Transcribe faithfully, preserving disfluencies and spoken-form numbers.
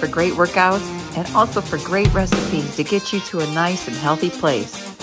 for great workouts and also for great recipes to get you to a nice and healthy place.